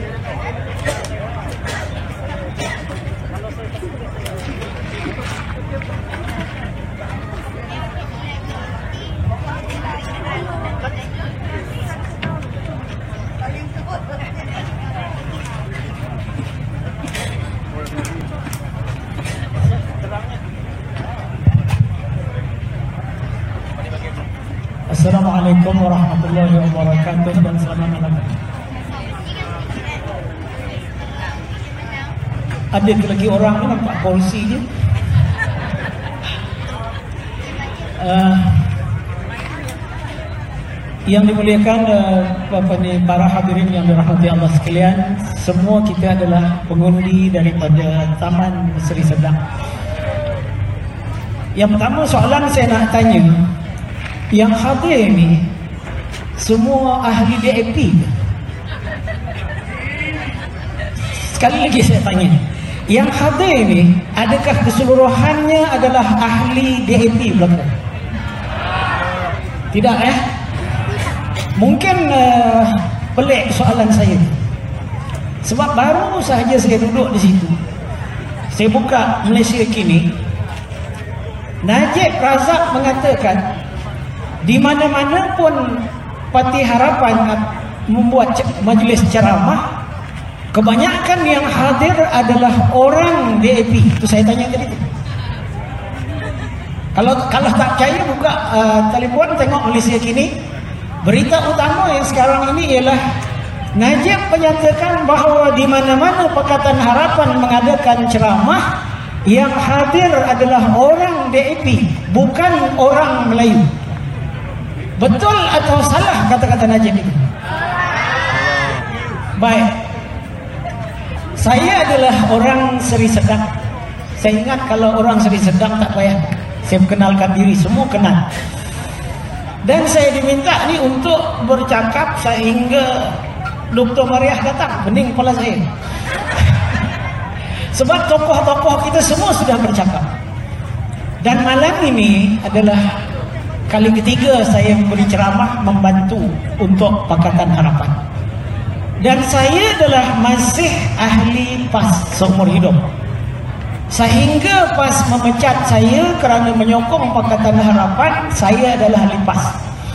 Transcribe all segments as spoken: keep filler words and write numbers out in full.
Assalamualaikum warahmatullahi wabarakatuh dan selamat malam. Ada lagi orang ni nampak polisi je. Uh, yang dimuliakan uh, apa ni, para hadirin yang dirahmati Allah sekalian, semua kita adalah pengundi daripada Taman Seri Sedang. Yang pertama soalan saya nak tanya, yang hadir ni semua ahli D A P? Sekali lagi saya tanya, yang hadir ni adakah keseluruhannya adalah ahli D A P belaka? Tidak eh? Mungkin uh, pelik soalan saya, sebab baru sahaja saya duduk di situ. Saya buka Malaysia Kini. Najib Razak mengatakan di mana-mana pun Parti Harapan membuat majlis ceramah, kebanyakan yang hadir adalah orang D A P. Itu saya tanya tadi. Kalau kalau tak percaya, buka uh, telefon, tengok Malaysia Kini. Berita utama yang sekarang ini ialah Najib menyatakan bahawa di mana-mana Pakatan Harapan mengadakan ceramah, yang hadir adalah orang D A P, bukan orang Melayu. Betul atau salah kata-kata Najib itu? Baik. Saya adalah orang Seri Sedang. Saya ingat kalau orang Seri Sedang tak payah saya kenalkan diri, semua kenal. Dan saya diminta ni untuk bercakap sehingga Doktor Mariah datang, pening kepala saya. Sebab tokoh-tokoh kita semua sudah bercakap. Dan malam ini adalah kali ketiga saya memberi ceramah membantu untuk Pakatan Harapan. Dan saya adalah masih ahli PAS seumur hidup. Sehingga PAS memecat saya kerana menyokong Pakatan Harapan, saya adalah ahli PAS.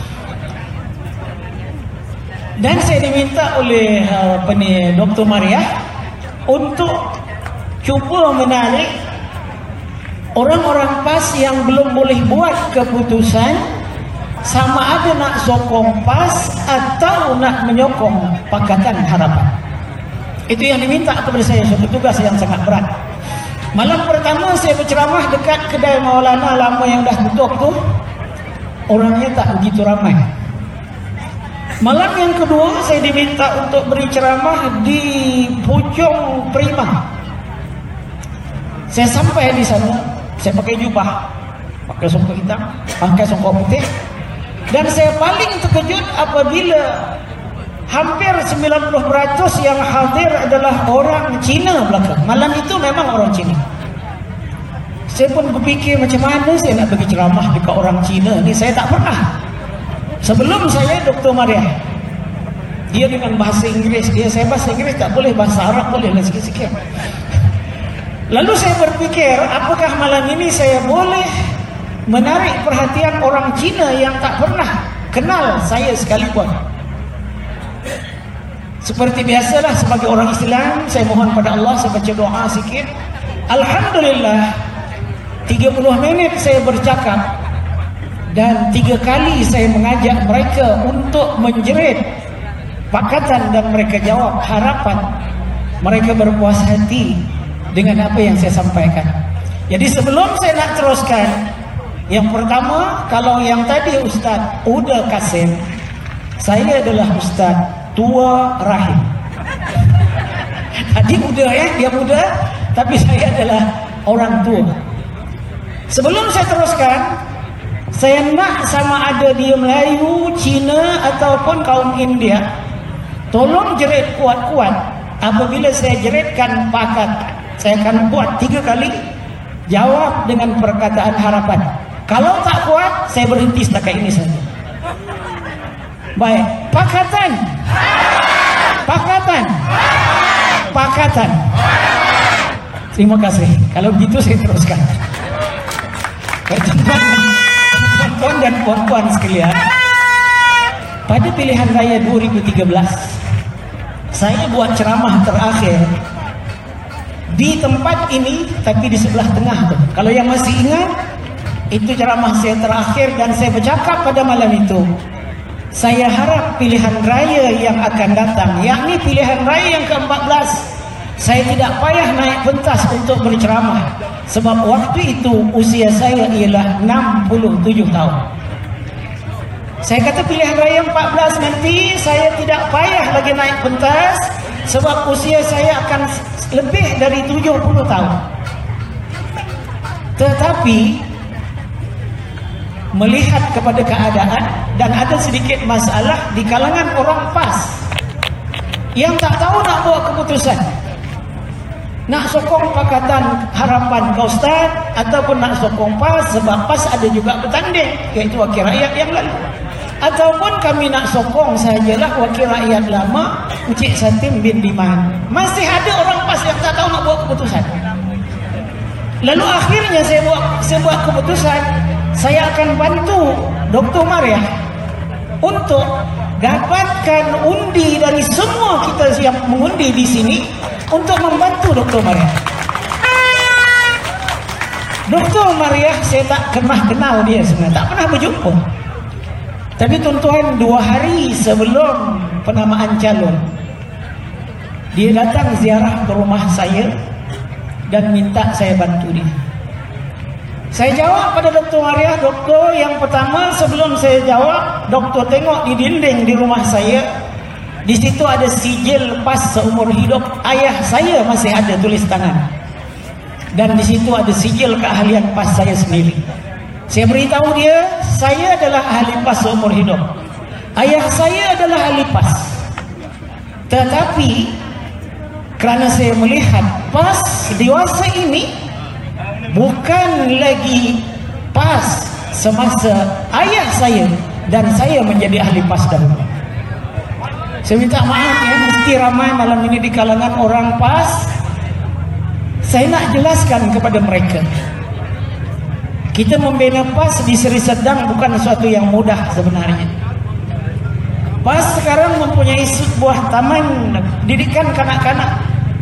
Dan saya diminta oleh apa ni, Doktor Mariah untuk cuba menarik orang-orang PAS yang belum boleh buat keputusan sama ada nak sokong PAS atau nak menyokong Pakatan Harapan. Itu yang diminta kepada saya, suatu tugas yang sangat berat. Malam pertama saya berceramah dekat kedai Maulana lama yang dah tutup tu, orangnya tak begitu ramai. Malam yang kedua saya diminta untuk beri ceramah di Puchong Prima. Saya sampai di sana, saya pakai jubah, pakai songkok hitam, pakai songkok putih. Dan saya paling terkejut apabila hampir sembilan puluh peratus yang hadir adalah orang Cina belaka. Malam itu memang orang Cina. Saya pun berfikir macam mana saya nak bagi ceramah dekat orang Cina ni, saya tak pernah. Sebelum saya Doktor Mariah, dia dengan bahasa Inggeris, dia saya bahasa Inggeris tak boleh, bahasa Arab boleh lah sikit-sikit. Lalu saya berfikir, apakah malam ini saya boleh menarik perhatian orang Cina yang tak pernah kenal saya sekalipun. Seperti biasalah sebagai orang Islam, saya mohon pada Allah, saya baca doa sikit. Alhamdulillah, tiga puluh minit saya bercakap dan tiga kali saya mengajak mereka untuk menjerit Pakatan dan mereka jawab harapan. Mereka berpuas hati dengan apa yang saya sampaikan. Jadi sebelum saya nak teruskan, yang pertama, kalau yang tadi Ustaz Uda Kasim, saya adalah Ustaz tua rahim. Tadi muda ya, dia muda, tapi saya adalah orang tua. Sebelum saya teruskan, saya nak sama ada dia Melayu, Cina ataupun kaum India, tolong jerit kuat-kuat. Apabila saya jeritkan Pakatan, saya akan buat tiga kali, jawab dengan perkataan harapan. Kalau tak kuat, saya berhenti setakat ini saja. Baik, Pakatan, Pakatan, pakatan. Terima kasih. Kalau begitu saya teruskan. Tuan-tuan dan puan-puan sekalian, pada pilihan raya dua ribu tiga belas, saya buat ceramah terakhir di tempat ini, tapi di sebelah tengah tu. Kalau yang masih ingat, itu ceramah saya terakhir dan saya bercakap pada malam itu. Saya harap pilihan raya yang akan datang, yakni pilihan raya yang ke empat belas, saya tidak payah naik pentas untuk berceramah. Sebab waktu itu usia saya ialah enam puluh tujuh tahun. Saya kata pilihan raya empat belas nanti saya tidak payah lagi naik pentas, sebab usia saya akan lebih dari tujuh puluh tahun. Tetapi melihat kepada keadaan dan ada sedikit masalah di kalangan orang P A S yang tak tahu nak buat keputusan, nak sokong Pakatan Harapan ke Ustaz ataupun nak sokong P A S, sebab P A S ada juga bertanding, iaitu wakil rakyat yang lalu, ataupun kami nak sokong sajalah wakil rakyat lama Encik Satim bin Diman. Masih ada orang P A S yang tak tahu nak buat keputusan. Lalu akhirnya saya buat saya buat keputusan, saya akan bantu Doktor Mariah untuk dapatkan undi dari semua kita yang mengundi di sini untuk membantu Doktor Mariah. Doktor Mariah saya tak pernah kenal dia sebenarnya, tak pernah berjumpa. Tapi tuan-tuan, dua hari sebelum penamaan calon, dia datang ziarah ke rumah saya dan minta saya bantu dia. Saya jawab pada Doktor Mariah, doktor, yang pertama sebelum saya jawab, doktor tengok di dinding di rumah saya, di situ ada sijil P A S seumur hidup ayah saya masih ada tulis tangan, dan di situ ada sijil keahlian P A S saya sendiri. Saya beritahu dia, saya adalah ahli P A S seumur hidup, ayah saya adalah ahli P A S. Tetapi kerana saya melihat P A S dewasa ini bukan lagi P A S semasa ayah saya dan saya menjadi ahli P A S dahulu. Saya minta maaf ya, mesti ramai malam ini di kalangan orang P A S. Saya nak jelaskan kepada mereka, kita membina P A S di Seri Sedang bukan sesuatu yang mudah sebenarnya. P A S sekarang mempunyai sebuah taman didikan kanak-kanak.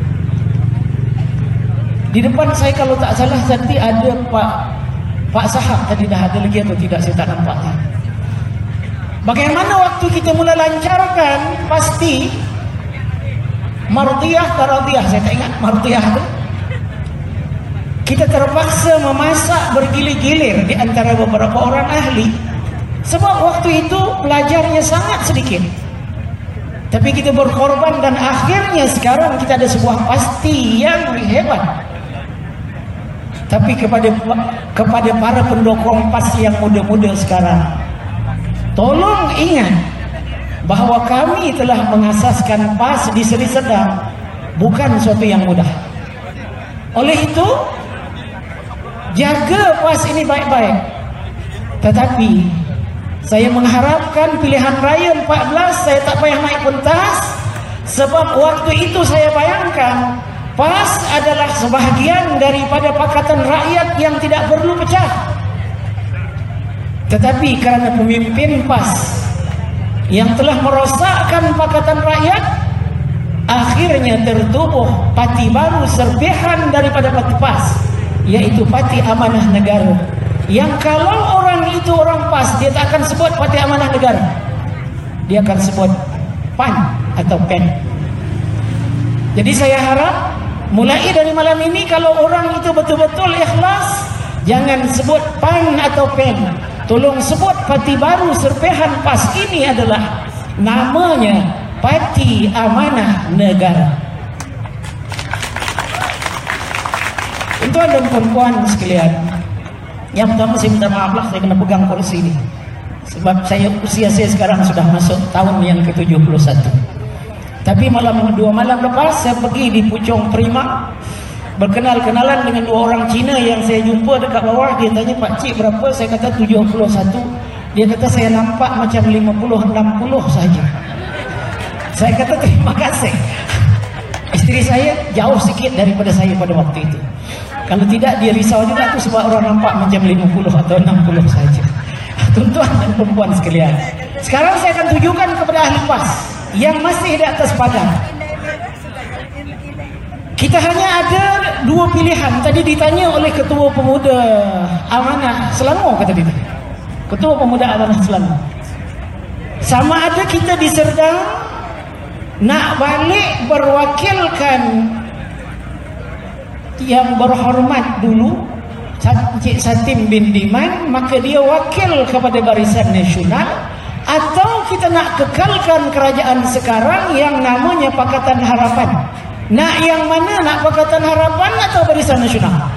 Di depan saya kalau tak salah tadi ada Pak Pak Sahab, tadi dah ada lagi atau tidak saya tak nampak. Bagaimana waktu kita mula lancarkan, pasti Martiyah Taradiyah, saya tak ingat Martiyah tu, kita terpaksa memasak bergilir-gilir di antara beberapa orang ahli, sebab waktu itu pelajarnya sangat sedikit. Tapi kita berkorban dan akhirnya sekarang kita ada sebuah pasti yang hebat. Tapi kepada kepada para pendukung P A S yang muda-muda sekarang, tolong ingat bahawa kami telah mengasaskan P A S di Seri Sedang bukan sesuatu yang mudah. Oleh itu, jaga P A S ini baik-baik. Tetapi saya mengharapkan pilihan raya empat belas saya tak payah naik pentas, sebab waktu itu saya bayangkan P A S adalah sebahagian daripada Pakatan Rakyat yang tidak perlu pecah. Tetapi kerana pemimpin P A S yang telah merosakkan Pakatan Rakyat, akhirnya tertubuh parti baru serpihan daripada parti P A S, iaitu Parti Amanah Negara. Yang kalau orang itu orang P A S, dia tak akan sebut Parti Amanah Negara, dia akan sebut P A N atau P E N. Jadi saya harap mulai dari malam ini, kalau orang itu betul-betul ikhlas, jangan sebut P A N atau P E N, tolong sebut parti baru serpihan P A S ini adalah namanya Parti Amanah Negara. Tuan dan puan-puan sekalian, yang pertama saya minta maaf lah, saya kena pegang kursi ini sebab saya usia saya sekarang sudah masuk tahun yang ke tujuh puluh satu. Tapi malam dua malam lepas saya pergi di Puchong Prima, berkenal-kenalan dengan dua orang Cina yang saya jumpa dekat bawah. Dia tanya, Pak Cik berapa? Saya kata tujuh puluh satu. Dia kata saya nampak macam lima puluh enam puluh saja. Saya kata terima kasih. istri saya jauh sikit daripada saya pada waktu itu. Kalau tidak dia risau juga tu sebab orang nampak macam lima puluh atau enam puluh saja. Tuan-tuan dan perempuan sekalian, sekarang saya akan tujukan kepada ahli P A S yang masih di atas padang. Kita hanya ada dua pilihan. Tadi ditanya oleh Ketua Pemuda Amanah Selangor, kata dia, Ketua Pemuda Amanah Selangor, sama ada kita di Serdang nak balik berwakilkan yang berhormat dulu Encik Satim bin Diman, maka dia wakil kepada Barisan Nasional, atau kita nak kekalkan kerajaan sekarang yang namanya Pakatan Harapan. Nak yang mana? Nak Pakatan Harapan atau Barisan Nasional?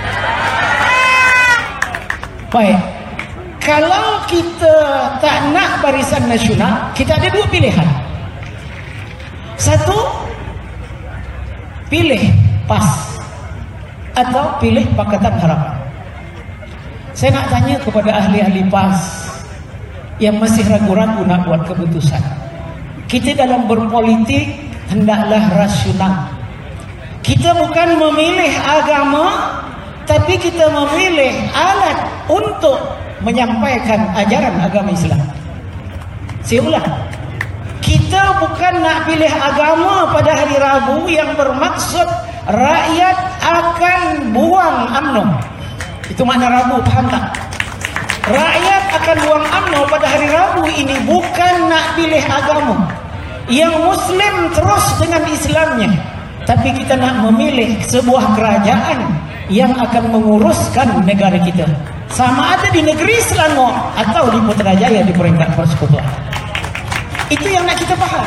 Baik, kalau kita tak nak Barisan Nasional, kita ada dua pilihan. Satu, pilih P A S atau pilih Pakatan Harapan. Saya nak tanya kepada ahli-ahli P A S yang masih ragu-ragu nak buat keputusan. Kita dalam berpolitik hendaklah rasional. Kita bukan memilih agama, tapi kita memilih alat untuk menyampaikan ajaran agama Islam. Saya ulang, kita bukan nak pilih agama pada hari Rabu yang bermaksud rakyat akan buang U M N O. Itu makna Rabu, faham tak? Rakyat akan buang U M N O pada hari Rabu ini bukan nak pilih agama. Yang Muslim terus dengan Islamnya, tapi kita nak memilih sebuah kerajaan yang akan menguruskan negara kita, sama ada di negeri Selangor atau di Putrajaya di peringkat persekutuan. Itu yang nak kita faham.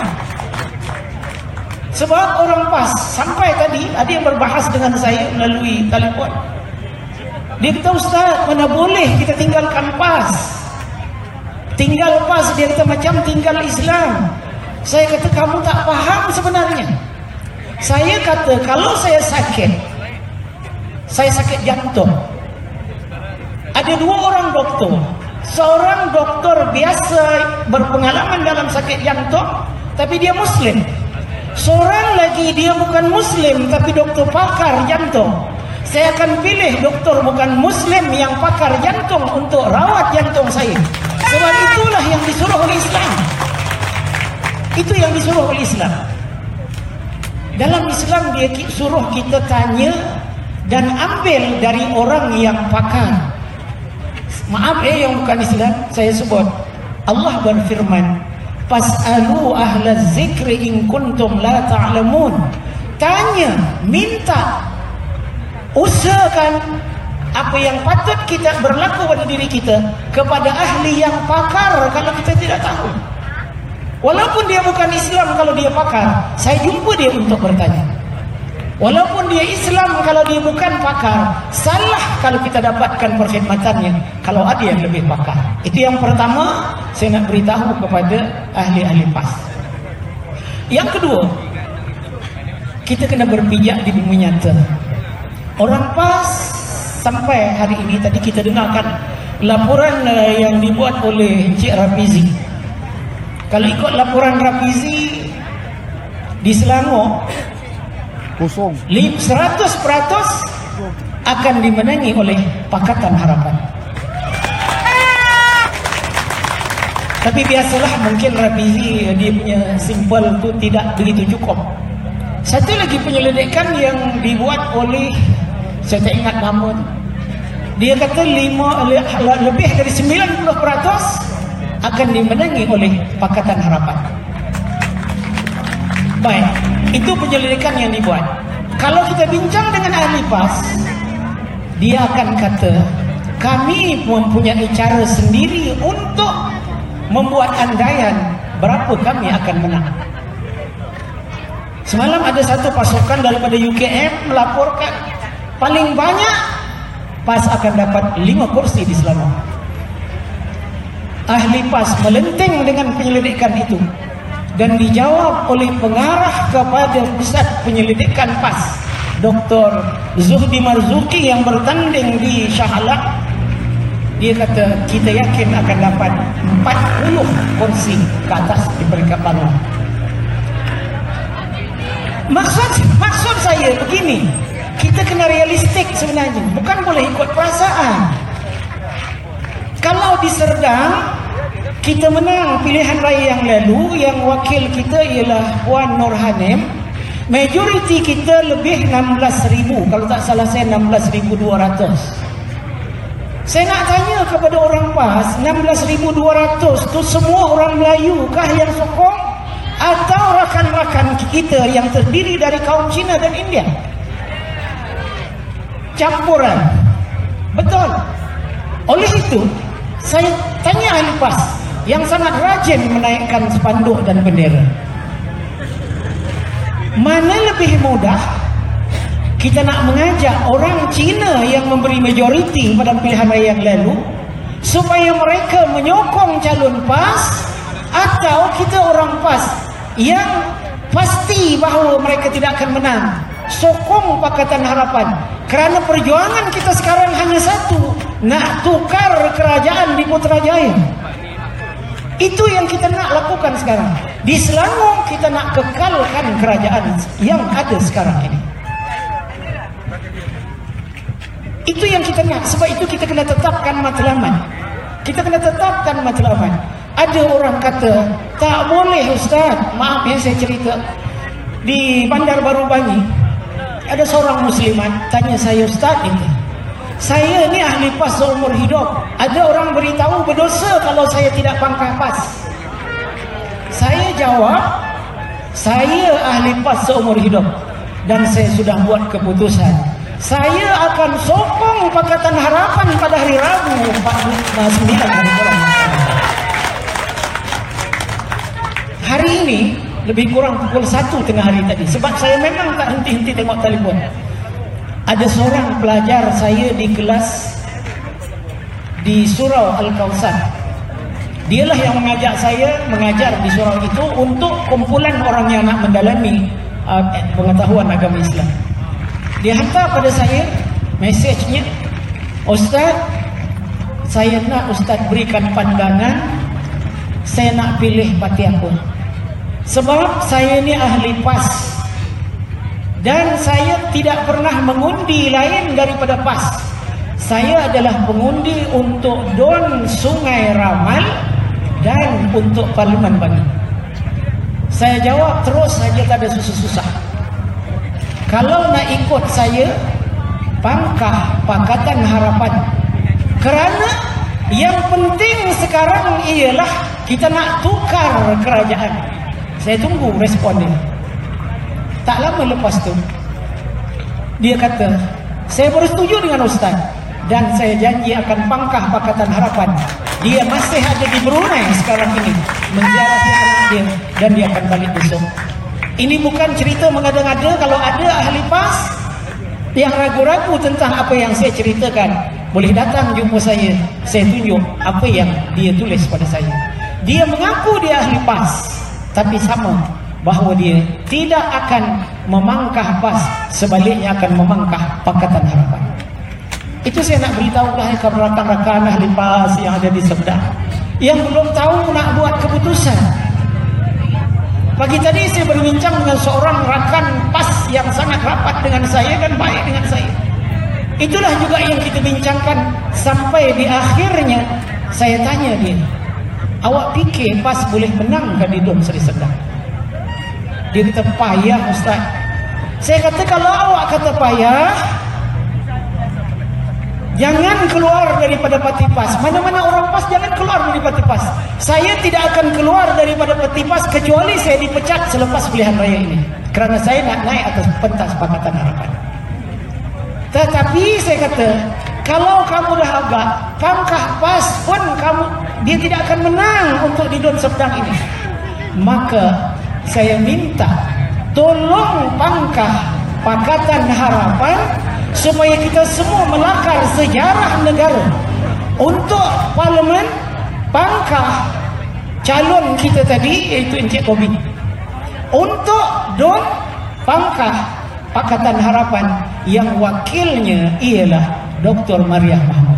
Sebab orang P A S sampai tadi ada yang berbahas dengan saya melalui telefon. Dia kata, Ustaz, mana boleh kita tinggalkan P A S? Tinggal P A S, dia kata macam tinggal Islam. Saya kata, kamu tak faham sebenarnya. Saya kata, kalau saya sakit, saya sakit jantung, ada dua orang doktor. Seorang doktor biasa berpengalaman dalam sakit jantung, tapi dia Muslim. Seorang lagi dia bukan Muslim, tapi doktor pakar jantung. Saya akan pilih doktor bukan Muslim yang pakar jantung untuk rawat jantung saya. Sebab itulah yang disuruh oleh Islam. Itu yang disuruh oleh Islam. Dalam Islam dia suruh kita tanya dan ambil dari orang yang pakar. Maaf eh yang bukan Islam, saya sebut. Allah berfirman, "Fas'alu ahlaz zikri in kuntum la ta'lamun." Tanya, minta, usahakan apa yang patut kita berlaku pada diri kita kepada ahli yang pakar kalau kita tidak tahu. Walaupun dia bukan Islam, kalau dia pakar, saya jumpa dia untuk bertanya. Walaupun dia Islam, kalau dia bukan pakar, salah kalau kita dapatkan perkhidmatannya kalau ada yang lebih pakar. Itu yang pertama saya nak beritahu kepada ahli-ahli P A S. Yang kedua, kita kena berpijak di bumi nyata. Orang P A S sampai hari ini, tadi kita dengarkan laporan yang dibuat oleh Encik Rafizi. Kalau ikut laporan Rafizi, di Selangor kosong seratus peratus akan dimenangi oleh Pakatan Harapan. Tapi biasalah, mungkin Rafizi dia punya simpel tu tidak begitu cukup. Satu lagi penyelidikan yang dibuat oleh, saya tak ingat nama, dia kata lima, lebih dari sembilan puluh peratus akan dimenangi oleh Pakatan Harapan. Baik, itu penyelidikan yang dibuat. Kalau kita bincang dengan ahli P A S, dia akan kata, kami mempunyai cara sendiri untuk membuat andaian berapa kami akan menang. Semalam ada satu pasukan daripada U K M melaporkan paling banyak P A S akan dapat lima kursi di Selangor. Ahli P A S melenting dengan penyelidikan itu dan dijawab oleh pengarah kepada pusat penyelidikan P A S, Doktor Zuhdi Marzuki yang bertanding di Shah Alam. Dia kata, kita yakin akan dapat empat puluh kursi ke atas di peringkat bawah. Maksud maksud saya begini, kita kena realistik sebenarnya, bukan boleh ikut perasaan. Kalau di Serdang kita menang pilihan raya yang lalu, yang wakil kita ialah Puan Nur Hanim, majoriti kita lebih enam belas ribu, kalau tak salah saya enam belas ribu dua ratus. Saya nak tanya kepada orang PAS, enam belas ribu dua ratus tu semua orang Melayu kah yang sokong, atau rakan-rakan kita yang terdiri dari kaum Cina dan India? Campuran. Betul. Oleh itu, saya tanya ahli PAS yang sangat rajin menaikkan spanduk dan bendera, mana lebih mudah kita nak mengajak orang Cina yang memberi majoriti pada pilihan raya yang lalu supaya mereka menyokong calon PAS, atau kita orang PAS yang pasti bahawa mereka tidak akan menang sokong Pakatan Harapan, kerana perjuangan kita sekarang hanya satu, nak tukar kerajaan di Putrajaya. Itu yang kita nak lakukan sekarang. Di Selangor kita nak kekalkan kerajaan yang ada sekarang ini. Itu yang kita nak. Sebab itu kita kena tetapkan matlamat. Kita kena tetapkan matlamat. Ada orang kata, tak boleh Ustaz. Maaf ya saya cerita. Di Bandar Baru Bangi, ada seorang muslimat tanya saya, Ustaz ini, saya ni ahli PAS seumur hidup. Ada orang beritahu berdosa kalau saya tidak pangkah PAS. Saya jawab, saya ahli PAS seumur hidup dan saya sudah buat keputusan. Saya akan sokong Pakatan Harapan pada hari Rabu empat belas sembilan hari bulan. Hari ini lebih kurang pukul satu tengah hari tadi, sebab saya memang tak henti-henti tengok telefon. Ada seorang pelajar saya di kelas di Surau Al-Kausar. Dialah yang mengajak saya mengajar di surau itu untuk kumpulan orang yang nak mendalami uh, pengetahuan agama Islam. Dia hantar pada saya mesejnya, Ustaz, saya nak Ustaz berikan pandangan, saya nak pilih parti apa. Sebab saya ni ahli PAS dan saya tidak pernah mengundi lain daripada PAS. Saya adalah pengundi untuk Don Sungai Ramal dan untuk Parlimen Bangi. Saya jawab terus saja, tak ada susah-susah. Kalau nak ikut saya, pangkah Pakatan Harapan. Kerana yang penting sekarang ialah kita nak tukar kerajaan. Saya tunggu respon dia. Tak lama lepas tu, dia kata, saya bersetuju dengan Ustaz dan saya janji akan pangkah Pakatan Harapan. Dia masih ada di Brunei sekarang ini, menziarahi anak dia, dan dia akan balik besok. Ini bukan cerita mengada-ngada. Kalau ada ahli PAS yang ragu-ragu tentang apa yang saya ceritakan, boleh datang jumpa saya. Saya tunjuk apa yang dia tulis pada saya. Dia mengaku dia ahli PAS, tapi sama bahawa dia tidak akan memangkah PAS, sebaliknya akan memangkah Pakatan Harapan. Itu saya nak beritahulah kepada rakan-rakan ahli PAS yang ada di Serdang yang belum tahu nak buat keputusan. Pagi tadi saya berbincang dengan seorang rakan PAS yang sangat rapat dengan saya dan baik dengan saya. Itulah juga yang kita bincangkan sampai di akhirnya saya tanya dia, awak fikir PAS boleh menang ke di Dun Seri Serdang? Dia kata payah Ustaz. Saya kata kalau awak kata payah, jangan keluar daripada parti PAS. Mana-mana orang PAS jangan keluar dari parti PAS. Saya tidak akan keluar daripada parti PAS kecuali saya dipecat selepas pilihan raya ini, kerana saya nak naik atas pentas Pakatan Harapan. Tetapi saya kata, kalau kamu dah agak pangkah PAS pun kamu, dia tidak akan menang untuk di Dun Serdang ini. Maka saya minta tolong pangkah Pakatan Harapan supaya kita semua melakar sejarah negara. Untuk parlimen, pangkah calon kita tadi iaitu Encik Kobi. Untuk Dun, pangkah Pakatan Harapan yang wakilnya ialah Doktor Mariah Mahmud.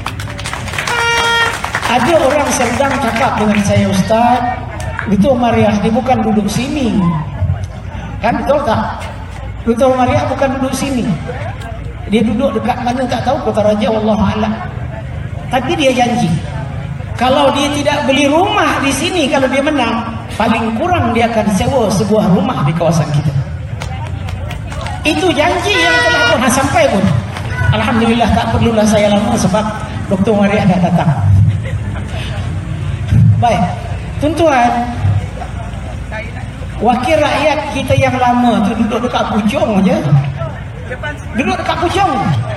Ada orang Serdang cakap dengan saya, Ustaz, itu Mariah dia bukan duduk sini. Kan betul tak? Doktor Mariah bukan duduk sini. Dia duduk dekat mana tak tahu, Kota Raja, wallahu a'lam. Tapi dia janji, kalau dia tidak beli rumah di sini, kalau dia menang, paling kurang dia akan sewa sebuah rumah di kawasan kita. Itu janji yang telah pun sampai pun. Alhamdulillah, tak perlulah saya lama sebab Doktor Mariah dah datang. Baik, tuan-tuan, wakil rakyat kita yang lama tu duduk dekat Puchong aja. Duduk dekat Puchong.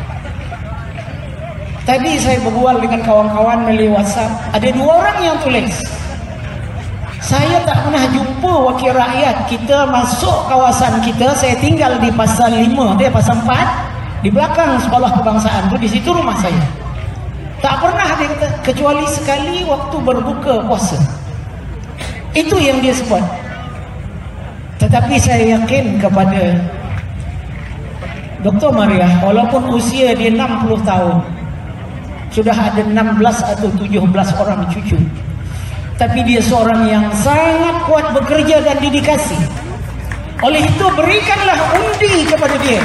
Tadi saya berbual dengan kawan-kawan melalui WhatsApp. Ada dua orang yang tulis, saya tak pernah jumpa wakil rakyat kita masuk kawasan kita. Saya tinggal di pasal lima, dia pasal empat, di belakang sekolah kebangsaan tu, di situ rumah saya. Tak pernah dia kata, kecuali sekali waktu berbuka puasa. Itu yang dia sebut. Tetapi saya yakin kepada Doktor Mariah, walaupun usia dia enam puluh tahun, sudah ada enam belas atau tujuh belas orang cucu, tapi dia seorang yang sangat kuat bekerja dan dedikasi. Oleh itu, berikanlah undi kepada dia.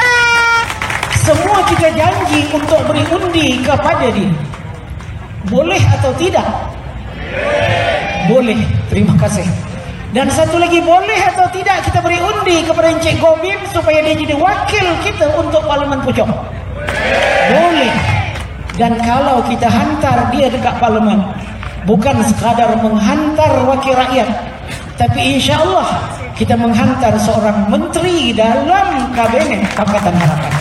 Semua kita janji untuk beri undi kepada dia. Boleh atau tidak? Boleh. Terima kasih. Dan satu lagi, boleh atau tidak kita beri undi kepada Encik Gobin supaya dia jadi wakil kita untuk Parlimen Puchong? Boleh. Dan kalau kita hantar dia dekat Parlimen, bukan sekadar menghantar wakil rakyat, tapi insya Allah kita menghantar seorang menteri dalam Kabinet Pakatan Harapan.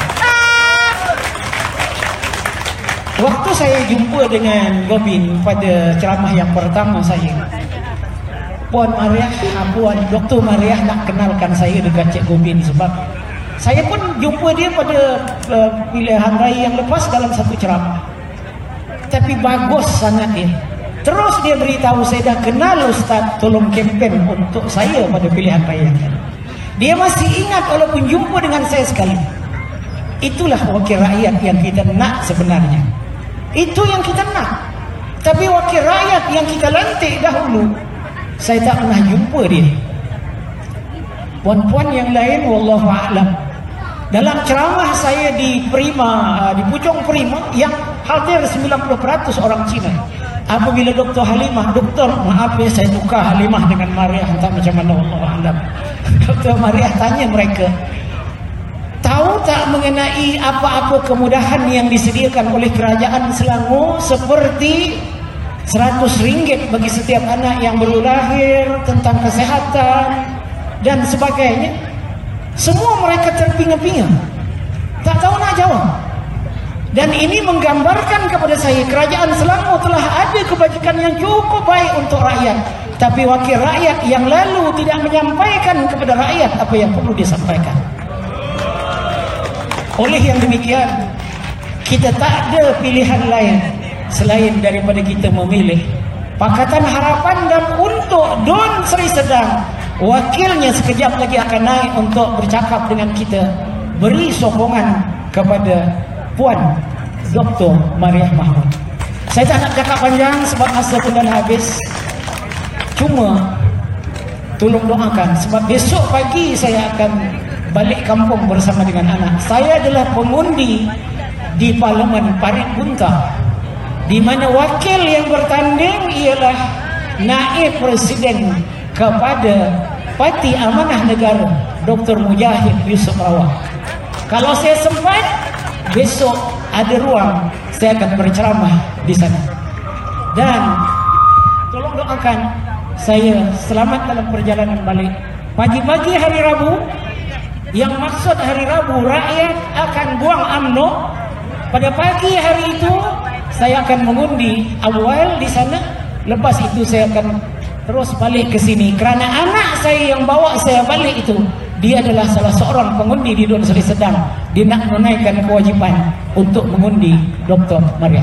Waktu saya jumpa dengan Gobin pada ceramah yang pertama saya, Puan Mariah, Puan Doktor Mariah nak kenalkan saya dekat Cik Gobin, sebab saya pun jumpa dia pada uh, pilihan raya yang lepas dalam satu ceramah. Tapi bagus sangat dia. Terus dia beritahu, saya dah kenal Ustaz, tolong kempen untuk saya pada pilihan raya. Dia masih ingat walaupun jumpa dengan saya sekali. Itulah wakil rakyat yang kita nak sebenarnya. Itu yang kita nak. Tapi wakil rakyat yang kita lantik dahulu, saya tak pernah jumpa dia. Puan-puan yang lain, wallahu a'lam. Dalam ceramah saya di Prima, di Puchong Prima, yang hadir sembilan puluh peratus orang Cina. Apabila Doktor Halimah, Doktor, maaf ya saya tukar Halimah dengan Mariah, entah macam mana, wallahu a'lam. Doktor Mariah tanya mereka, tahu tak mengenai apa-apa kemudahan yang disediakan oleh Kerajaan Selangor, seperti seratus ringgit bagi setiap anak yang baru lahir, tentang kesihatan dan sebagainya? Semua mereka terpinga-pinga, tak tahu nak jawab. Dan ini menggambarkan kepada saya, Kerajaan Selangor telah ada kebajikan yang cukup baik untuk rakyat, tapi wakil rakyat yang lalu tidak menyampaikan kepada rakyat apa yang perlu disampaikan. Oleh yang demikian, kita tak ada pilihan lain selain daripada kita memilih Pakatan Harapan. Dan untuk Dun Seri Sedang, wakilnya sekejap lagi akan naik untuk bercakap dengan kita. Beri sokongan kepada Puan Doktor Mariah Mahmud. Saya tak nak cakap panjang sebab masa pun dah habis. Cuma tolong doakan, sebab besok pagi saya akan balik kampung bersama dengan anak. Saya adalah pengundi di Parlimen Parit Bunta, di mana wakil yang bertanding ialah naib presiden kepada Parti Amanah Negara, Doktor Mujahid Yusof Rawat. Kalau saya sempat, besok ada ruang, saya akan berceramah di sana. Dan tolong doakan saya selamat dalam perjalanan balik. Pagi-pagi hari Rabu, yang maksud hari Rabu rakyat akan buang U M N O, pada pagi hari itu saya akan mengundi awal di sana. Lepas itu saya akan terus balik ke sini, kerana anak saya yang bawa saya balik itu, dia adalah salah seorang pengundi di Dun Seri Sedang. Dia nak menunaikan kewajipan untuk mengundi Doktor Mariah.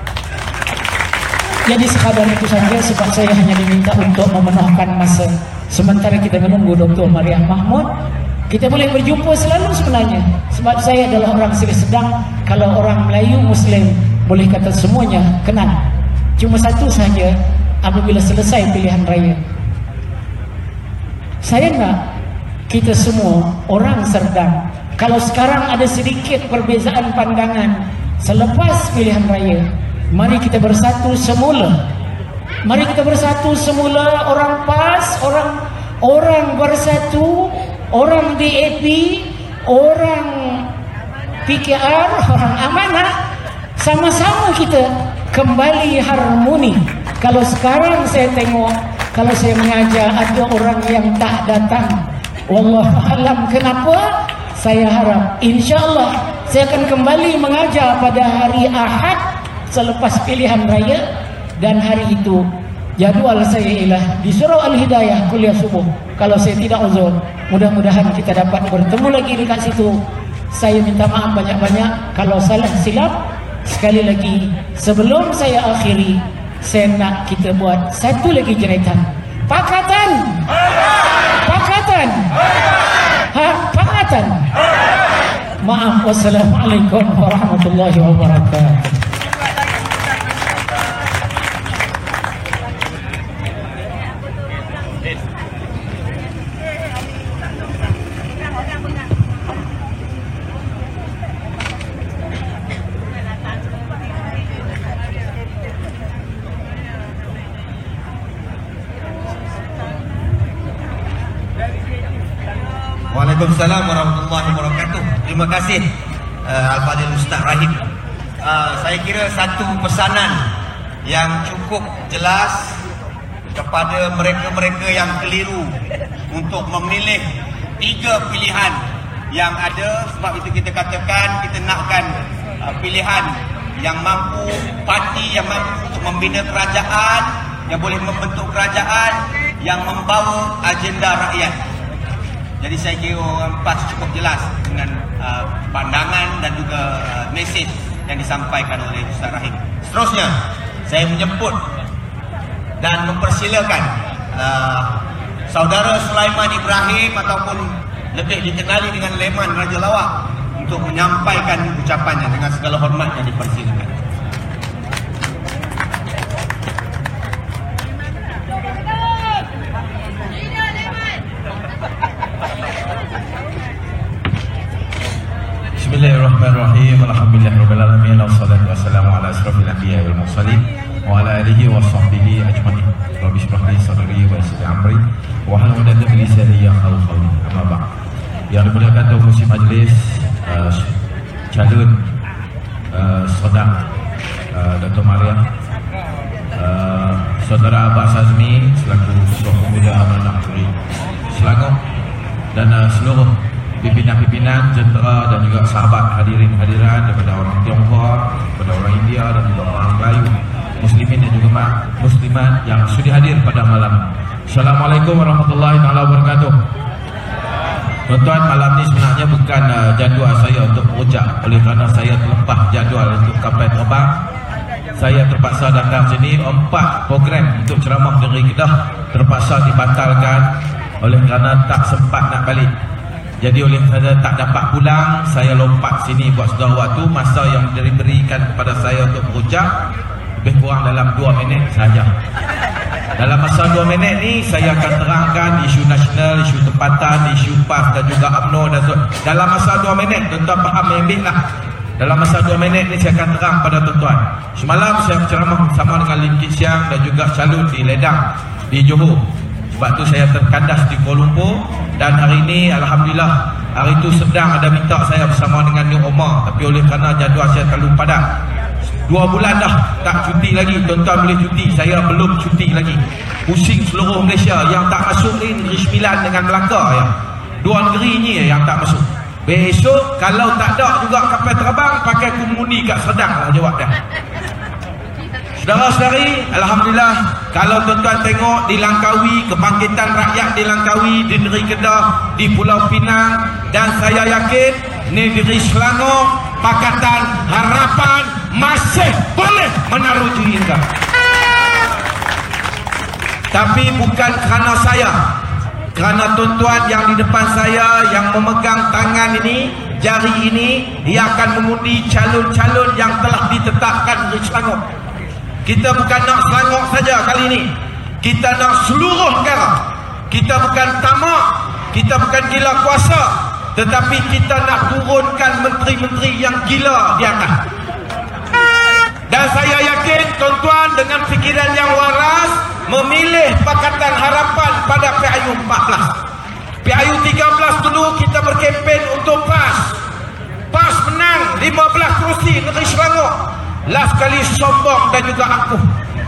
Jadi sekadar itu saja, sebab saya hanya diminta untuk memenuhkan masa sementara kita menunggu Doktor Mariah Mahmud. Kita boleh berjumpa selalu sebenarnya, sebab saya adalah orang Seri Sedang. Kalau orang Melayu Muslim boleh kata semuanya kenal. Cuma satu saja, apabila selesai pilihan raya, saya nak kita semua orang Serdang. Kalau sekarang ada sedikit perbezaan pandangan selepas pilihan raya, mari kita bersatu semula. Mari kita bersatu semula, orang PAS, orang orang bersatu, orang D A P, orang P K R, orang amanah, sama-sama kita kembali harmoni. Kalau sekarang saya tengok, kalau saya mengajar ada orang yang tak datang, wallahu alam kenapa, saya harap insya-Allah saya akan kembali mengajar pada hari Ahad selepas pilihan raya, dan hari itu jadual saya ialah di Surau Al-Hidayah kuliah subuh. Kalau saya tidak uzur, mudah-mudahan kita dapat bertemu lagi dekat situ. Saya minta maaf banyak-banyak kalau salah silap. Sekali lagi, sebelum saya akhiri, saya nak kita buat satu lagi jeritan. Pakatan? Pakatan? Ha, pakatan? Maaf, wassalamualaikum warahmatullahi wabarakatuh. Waalaikumsalam warahmatullahi wabarakatuh. Terima kasih uh, Al-Fadhil Ustaz Rahim. Uh, saya kira satu pesanan yang cukup jelas kepada mereka-mereka yang keliru untuk memilih tiga pilihan yang ada. Sebab itu kita katakan kita nakkan uh, pilihan yang mampu, parti yang mampu untuk membina kerajaan, yang boleh membentuk kerajaan, yang membawa agenda rakyat. Jadi saya kira orang PAS cukup jelas dengan uh, pandangan dan juga uh, mesej yang disampaikan oleh Ustaz Rahim. Seterusnya, saya menjemput dan mempersilakan uh, Saudara Sulaiman Ibrahim ataupun lebih dikenali dengan Leman Raja Lawak untuk menyampaikan ucapannya dengan segala hormat yang dipersilakan. Bismillahirrahmanirrahim. Alhamdulillahirabbil alamin. Wassalatu wassalamu ala asrofil anbiya'i wal mursalin wa ala alihi wa sahbihi ajma'in. Rabbi shrah li sadri wa yassir li amri wa hlul 'uqdatam min lisani yafqahu qawli. Amma ba'd. Yang dimuliakan Tuan Musi Majlis, uh, calon uh, Serdang uh, Dato' Mariam, uh, Saudara Abbas Azmi selaku Ketua Pemuda Amanah Negeri Selangor, dan uh, seluruh pimpinan-pimpinan, jentera dan juga sahabat hadirin hadiran daripada orang Tionghoa, daripada orang India dan juga orang Melayu, muslimin dan juga muslimat yang sudi hadir pada malam. Assalamualaikum warahmatullahi wabarakatuh. Tuan-tuan, malam ni sebenarnya bukan uh, jadual saya untuk berucap, oleh kerana saya terlepas jadual untuk kapal terbang. Saya terpaksa datang sini. Empat program untuk ceramah dari Kedah terpaksa dibatalkan oleh kerana tak sempat nak balik. Jadi oleh kerana tak dapat pulang, saya lompat sini buat sudah waktu. Masa yang diberikan kepada saya untuk berucap lebih kurang dalam dua minit sahaja. Dalam masa dua minit ni saya akan terangkan isu nasional, isu tempatan, isu PAS dan juga U M N O dan so. Dalam masa dua minit, tuan-tuan faham ambil lah. Dalam masa dua minit ni saya akan terang pada tuan-tuan. Semalam saya berceramah bersama dengan Lim Kit Siang dan juga Calun di Ledang di Johor. Sebab tu saya terkandas di Kuala Lumpur, dan hari ini alhamdulillah hari itu sedang ada minta saya bersama dengan New Omar, tapi oleh kerana jadual saya terlalu padat. Dua bulan dah tak cuti lagi. Tuan-tuan boleh cuti, saya belum cuti lagi. Pusing seluruh Malaysia. Yang tak masuk ni Negeri Sembilan dengan Melaka ya. Dua negeri ni yang tak masuk. Besok kalau tak ada juga kapal terbang, pakai kumuni kat Serdang lah jawab dah. Saudara-saudari, alhamdulillah, kalau tuan-tuan tengok di Langkawi, kebangkitan rakyat di Langkawi, di negeri Kedah, di Pulau Pinang, dan saya yakin negeri Selangor, Pakatan Harapan masih boleh menaruh diri. Tapi bukan kerana saya, kerana tuan-tuan yang di depan saya yang memegang tangan ini, jari ini, dia akan mengundi calon-calon yang telah ditetapkan di Selangor. Kita bukan nak Selangor saja kali ini, kita nak seluruh negara. Kita bukan tamak kita bukan gila kuasa, tetapi kita nak turunkan menteri-menteri yang gila di atas. Dan saya yakin tuan-tuan dengan fikiran yang waras memilih Pakatan Harapan pada P I U empat belas. P I U tiga belas dulu kita berkempen untuk PAS. PAS menang lima belas kerusi Negeri Selangor. Last kali sombong dan juga angkuh.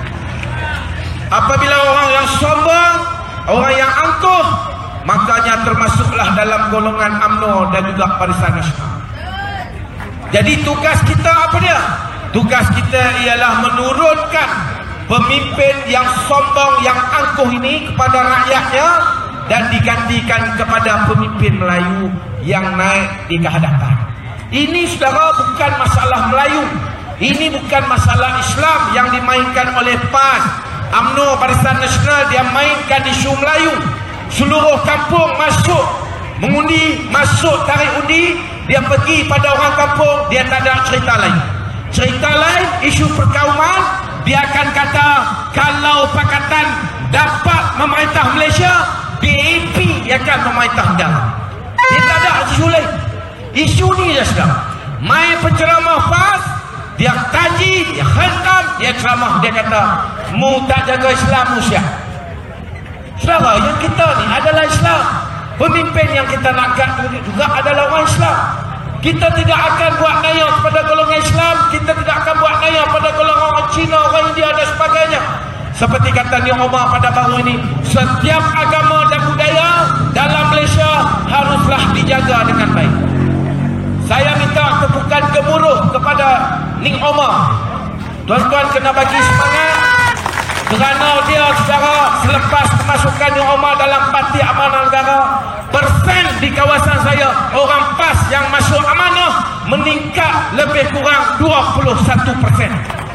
Apabila orang yang sombong, orang yang angkuh, makanya termasuklah dalam golongan U M N O dan juga Barisan Nasional. Jadi tugas kita apa dia? Tugas kita ialah menurunkan pemimpin yang sombong, yang angkuh ini kepada rakyatnya dan digantikan kepada pemimpin Melayu yang naik di kehadapan. Ini saudara bukan masalah Melayu. Ini bukan masalah Islam yang dimainkan oleh PAS. U M N O Barisan Nasional dia mainkan isu Melayu. Seluruh kampung masuk mengundi, masuk tarik undi, dia pergi pada orang kampung, dia tak ada cerita lain. Cerita lain, isu perkauman, dia akan kata kalau Pakatan dapat memerintah Malaysia, B A P akan memerintah negara. Dia tak ada isu lain. Isu ni je sedang. Main penceramah PAS, dia kaji, dia hentam, dia ceramah, dia kata mu tak jaga Islam, mu siap. Saudara, yang kita ni adalah Islam. Pemimpin yang kita nak angkat juga adalah orang Islam. Kita tidak akan buat naya kepada golongan Islam, kita tidak akan buat naya pada golongan orang Cina, orang India dan sebagainya. Seperti kata Ni Omar pada baru ini, setiap agama dan budaya dalam Malaysia haruslah dijaga dengan baik. Saya minta tepukan gemuruh kepada Ni Omar. Tuan-tuan kena bagi semangat, kerana dia secara selepas kemasukan Ni Omar dalam Parti Amanah Negara, persen di kawasan saya orang PAS yang masuk amanah meningkat lebih kurang dua puluh satu persen.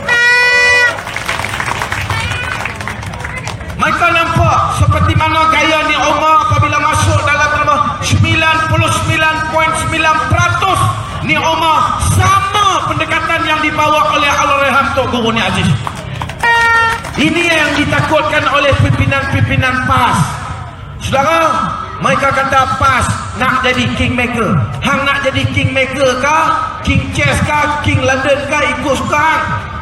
Mereka nampak seperti mana gaya Ni Omar apabila masuk dalam nama sembilan puluh sembilan perpuluhan sembilan peratus Ni Omar sama pendekatan yang dibawa oleh Allahyarham Tok Guru Ni Aziz. Ini yang ditakutkan oleh pimpinan-pimpinan PAS. Saudara, mereka kata PAS nak jadi kingmaker. Hang nak jadi kingmaker kah? King Chess kah? King London kah? Ikut suka hang.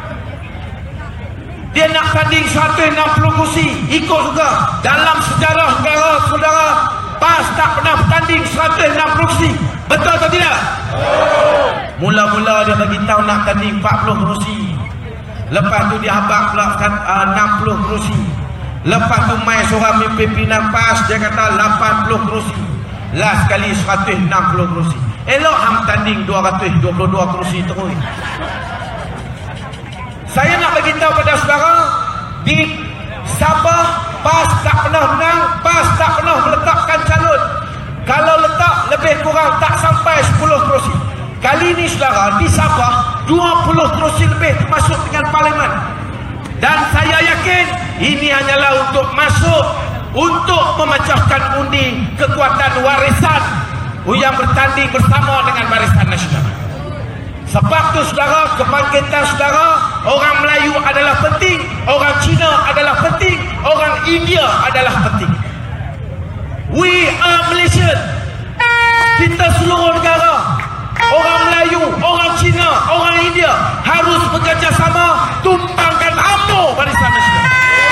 Dia nak tanding seratus enam puluh kursi, ikut juga. Dalam sejarah negara, saudara, PAS tak pernah bertanding seratus enam puluh kursi. Betul atau tidak? Mula-mula dia bagi tahu nak tanding empat puluh kursi. Lepas tu dia habak pula uh, enam puluh kursi. Lepas tu mai seorang pimpinan PAS, dia kata lapan puluh kursi. Last kali seratus enam puluh kursi. Elok hang tanding dua ratus dua puluh dua kursi terus. Saya nak bagi tahu pada saudara, di Sabah PAS tak pernah menang, PAS tak pernah meletakkan calon. Kalau letak lebih kurang tak sampai sepuluh kursi. Kali ini saudara, di Sabah dua puluh kursi lebih termasuk dengan parlimen. Dan saya yakin ini hanyalah untuk masuk untuk memecahkan undi kekuatan warisan yang bertanding bersama dengan Barisan Nasional. Sebab tu saudara, kebangkitan saudara, orang Melayu adalah penting, orang Cina adalah penting, orang India adalah penting. We are Malaysian. Kita seluruh negara, orang Melayu, orang Cina, orang India harus bekerjasama tumpangkan ambo Barisan Nasional.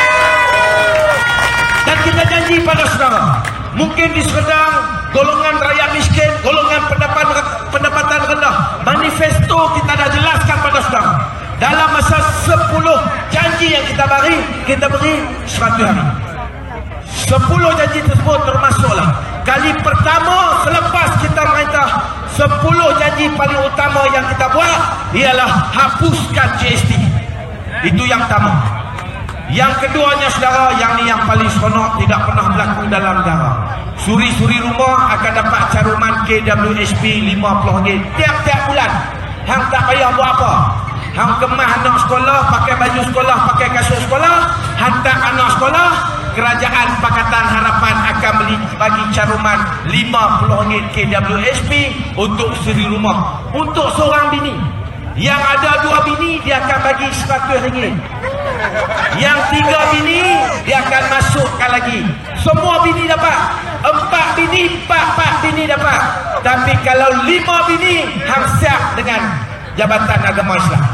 Dan kita janji pada saudara, mungkin di Serdang golongan rakyat miskin, golongan pendapatan pendapatan rendah, manifesto kita dah jelaskan pada saudara. Dalam masa sepuluh janji yang kita beri, kita beri seratus hari. sepuluh janji tersebut termasuklah kali pertama selepas kita merintah, sepuluh janji paling utama yang kita buat ialah hapuskan G S T. Itu yang pertama. Yang keduanya saudara, yang ni yang paling seronok, tidak pernah berlaku dalam negara. Suri-suri rumah akan dapat caruman K W H P lima puluh ringgit tiap-tiap bulan. Hang tak payah buat apa. Hang kemas anak sekolah, pakai baju sekolah, pakai kasut sekolah, hantar anak sekolah, Kerajaan Pakatan Harapan akan beli bagi caruman lima puluh ringgit K W H P untuk suri rumah. Untuk seorang bini yang ada dua bini, dia akan bagi seratus ringgit. Yang tiga bini dia akan masukkan lagi. Semua bini dapat. Empat bini, empat-empat bini dapat. Tapi kalau lima bini, hang siap dengan Jabatan Agama Islam.